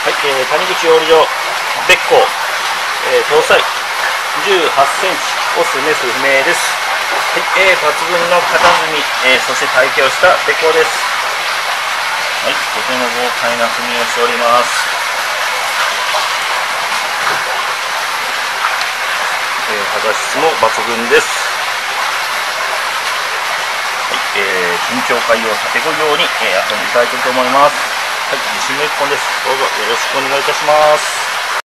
はい、谷口養鯉場べっこ搭載18センチ、オスメス不明です。はい、抜群の佇み、そして体型をしたべっこです。はい、とても豪快な踏みをしております。肌質も抜群です。はい、緊張感を立てごように、遊んでいただけると思います。はい、自信の一本です。どうぞよろしくお願いいたします。